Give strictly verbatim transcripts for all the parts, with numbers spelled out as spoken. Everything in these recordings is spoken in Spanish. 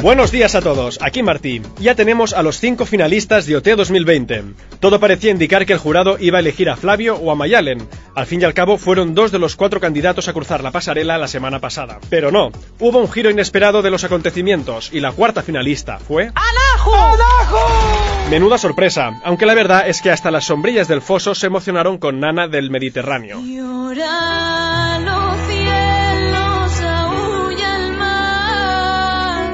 Buenos días a todos, aquí Martí. Ya tenemos a los cinco finalistas de O T dos mil veinte. Todo parecía indicar que el jurado iba a elegir a Flavio o a Mayalen. Al fin y al cabo fueron dos de los cuatro candidatos a cruzar la pasarela la semana pasada. Pero no, hubo un giro inesperado de los acontecimientos y la cuarta finalista fue... ¡Anahu! ¡Anahu! Menuda sorpresa, aunque la verdad es que hasta las sombrillas del foso se emocionaron con Nana del Mediterráneo. Llora los cielos, aúlla el mar,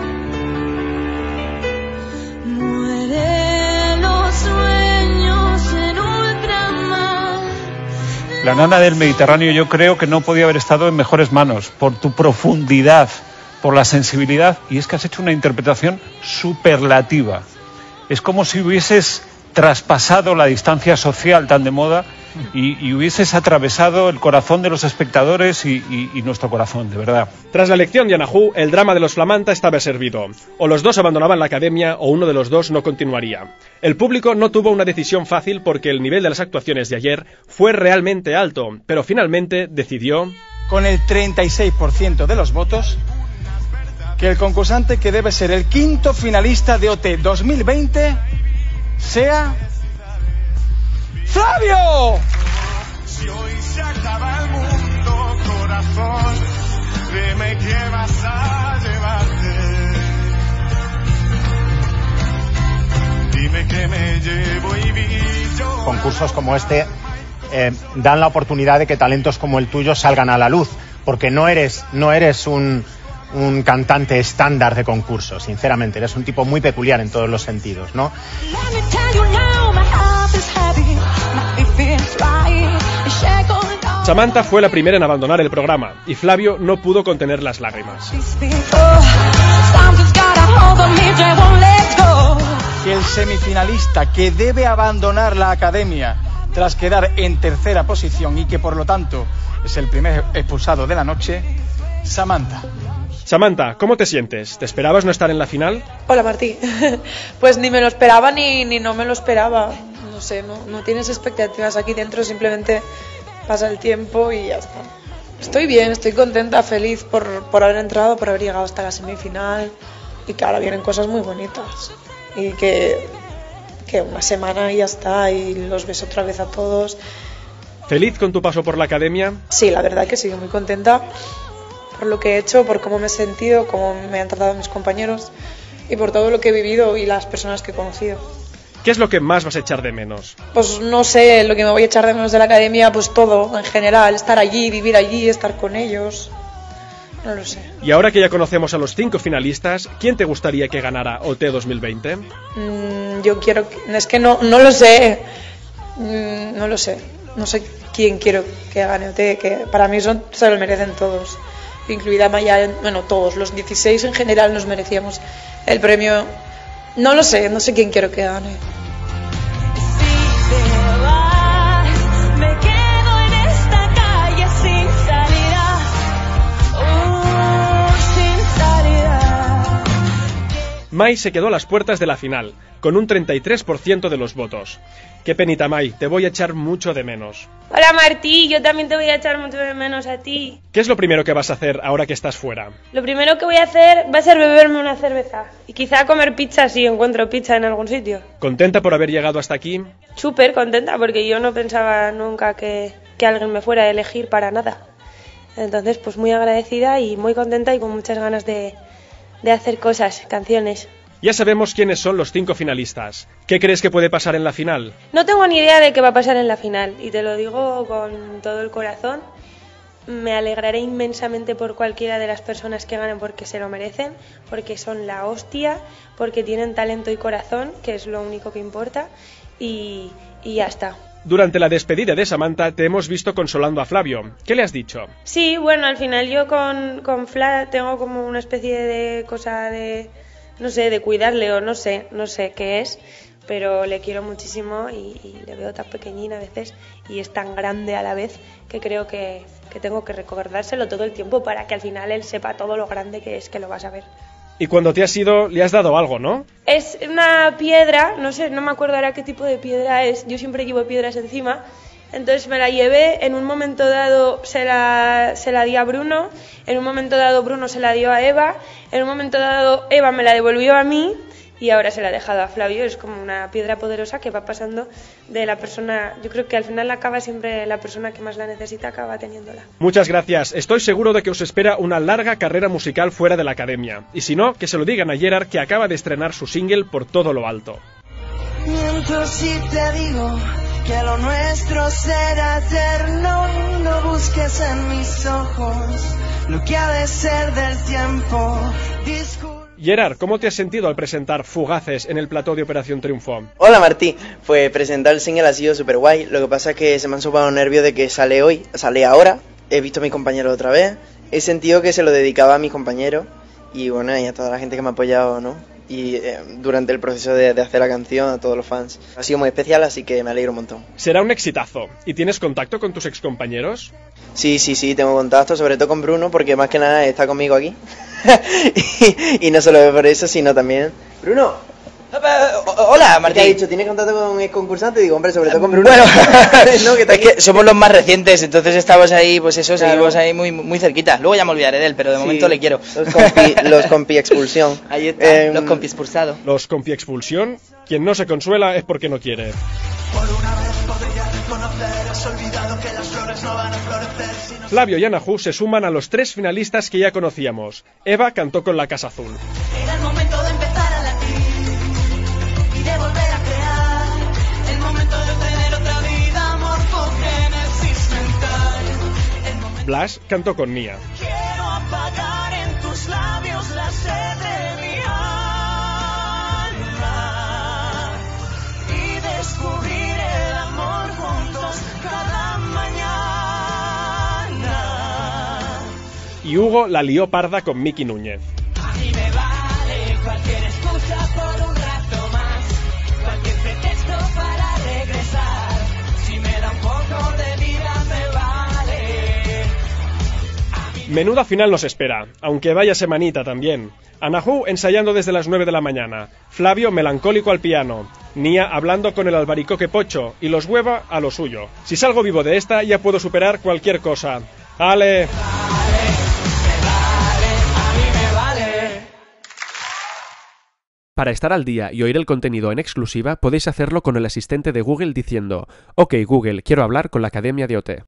muere los sueños en ultramar. La Nana del Mediterráneo yo creo que no podía haber estado en mejores manos, por tu profundidad, por la sensibilidad, y es que has hecho una interpretación superlativa. Es como si hubieses traspasado la distancia social tan de moda y, y hubieses atravesado el corazón de los espectadores y, y, y nuestro corazón, de verdad. Tras la elección de Anahu, el drama de los Flamanta estaba servido. O los dos abandonaban la academia o uno de los dos no continuaría. El público no tuvo una decisión fácil porque el nivel de las actuaciones de ayer fue realmente alto, pero finalmente decidió... Con el treinta y seis por ciento de los votos, que el concursante que debe ser el quinto finalista de O T dos mil veinte sea... ¡Flavio! Si hoy se acaba el mundo, corazón, dime qué vas a llevarte. Dime que me llevo y vi. Concursos como este eh, dan la oportunidad de que talentos como el tuyo salgan a la luz, porque no eres, no eres un... un cantante estándar de concurso, sinceramente, eres un tipo muy peculiar en todos los sentidos, ¿no? Samantha fue la primera en abandonar el programa y Flavio no pudo contener las lágrimas. Que el semifinalista que debe abandonar la academia tras quedar en tercera posición y que por lo tanto es el primer expulsado de la noche, Samantha. Samantha, ¿cómo te sientes? ¿Te esperabas no estar en la final? Hola Martí, pues ni me lo esperaba ni, ni no me lo esperaba, no sé, no, no tienes expectativas aquí dentro, simplemente pasa el tiempo y ya está. Estoy bien, estoy contenta, feliz por, por haber entrado, por haber llegado hasta la semifinal y que ahora vienen cosas muy bonitas y que, que una semana y ya está y los ves otra vez a todos. ¿Feliz con tu paso por la academia? Sí, la verdad que sí, muy contenta por lo que he hecho, por cómo me he sentido, cómo me han tratado mis compañeros y por todo lo que he vivido y las personas que he conocido. ¿Qué es lo que más vas a echar de menos? Pues no sé, lo que me voy a echar de menos de la academia, pues todo, en general, estar allí, vivir allí, estar con ellos, no lo sé. Y ahora que ya conocemos a los cinco finalistas, ¿quién te gustaría que ganara O T dos mil veinte? Mm, yo quiero, es que no, no lo sé, mm, no lo sé, no sé quién quiero que gane O T, que para mí son, se lo merecen todos. Incluida Mayalen, bueno, todos, los dieciséis en general nos merecíamos el premio. No lo sé, no sé quién quiero que gane. Si te vas, me quedo en esta calle sin salida, oh, sin salida. Mai se quedó a las puertas de la final, con un treinta y tres por ciento de los votos. Qué penita, Mai, te voy a echar mucho de menos. Hola Martí, yo también te voy a echar mucho de menos a ti. ¿Qué es lo primero que vas a hacer ahora que estás fuera? Lo primero que voy a hacer va a ser beberme una cerveza y quizá comer pizza si encuentro pizza en algún sitio. ¿Contenta por haber llegado hasta aquí? Súper contenta porque yo no pensaba nunca que, que alguien me fuera a elegir para nada. Entonces pues muy agradecida y muy contenta y con muchas ganas de, de hacer cosas, canciones. Ya sabemos quiénes son los cinco finalistas. ¿Qué crees que puede pasar en la final? No tengo ni idea de qué va a pasar en la final y te lo digo con todo el corazón. Me alegraré inmensamente por cualquiera de las personas que ganen porque se lo merecen, porque son la hostia, porque tienen talento y corazón, que es lo único que importa, y, y ya está. Durante la despedida de Samantha te hemos visto consolando a Flavio. ¿Qué le has dicho? Sí, bueno, al final yo con, con Fla tengo como una especie de cosa de... no sé, de cuidarle o no sé, no sé qué es, pero le quiero muchísimo y, y le veo tan pequeñín a veces y es tan grande a la vez que creo que, que tengo que recordárselo todo el tiempo para que al final él sepa todo lo grande que es, que lo vas a ver. Y cuando te has ido, le has dado algo, ¿no? Es una piedra, no sé, no me acuerdo ahora qué tipo de piedra es, yo siempre llevo piedras encima Entonces me la llevé, en un momento dado se la, se la di a Bruno, en un momento dado Bruno se la dio a Eva, en un momento dado Eva me la devolvió a mí y ahora se la ha dejado a Flavio. Es como una piedra poderosa que va pasando de la persona, yo creo que al final acaba siempre la persona que más la necesita, acaba teniéndola. Muchas gracias, estoy seguro de que os espera una larga carrera musical fuera de la academia, y si no, que se lo digan a Gerard, que acaba de estrenar su single Por todo lo alto. Miento si te digo que lo nuestro será eterno, no busques en mis ojos lo que ha de ser del tiempo. Discul Gerard, ¿cómo te has sentido al presentar Fugaces en el plató de Operación Triunfo? Hola Martí, pues presentar el single ha sido súper guay, lo que pasa es que se me han sopado los nervios de que sale hoy, sale ahora, he visto a mis compañeros otra vez, he sentido que se lo dedicaba a mis compañeros y bueno, y a toda la gente que me ha apoyado, ¿no? Y eh, durante el proceso de, de hacer la canción, a todos los fans. Ha sido muy especial, así que me alegro un montón. Será un exitazo. ¿Y tienes contacto con tus excompañeros? Sí, sí, sí, tengo contacto, sobre todo con Bruno, porque más que nada está conmigo aquí. y, y no solo por eso, sino también... ¡Bruno! Hola, Martín. ¿Qué ha dicho? ¿Tienes contacto con el concursante? Digo, hombre, sobre todo con Bruno. Bueno, no, que es que somos los más recientes, entonces estamos ahí, pues eso, Claro. seguimos ahí muy muy cerquita. Luego ya me olvidaré de él, pero de Sí, momento le quiero. Los compi, los compi expulsión. Ahí está, Eh, los compi expulsados. Los compi expulsión. Quien no se consuela es porque no quiere. Flavio y Anahu se suman a los tres finalistas que ya conocíamos. Eva cantó con La Casa Azul. Era el momento de empezar a latir y de volver a crear. El momento de obtener otra vida, morfogénesis mental. El momento Blas cantó con Nia. quiero apagar en tus labios la sed de mi alma y descubrir el amor juntos cada mañana. Y Hugo la lió parda con Miki Núñez. A mí me vale cualquier excusa por un rato más, cualquier pretexto para regresar. Si me da un poco de vida me vale. Menuda final nos espera, aunque vaya semanita también. Anahu ensayando desde las nueve de la mañana, Flavio melancólico al piano, Nia hablando con el albaricoque Pocho y los Hueva a lo suyo. Si salgo vivo de esta ya puedo superar cualquier cosa. ¡Ale! Para estar al día y oír el contenido en exclusiva podéis hacerlo con el asistente de Google diciendo: OK Google, quiero hablar con la Academia de O T.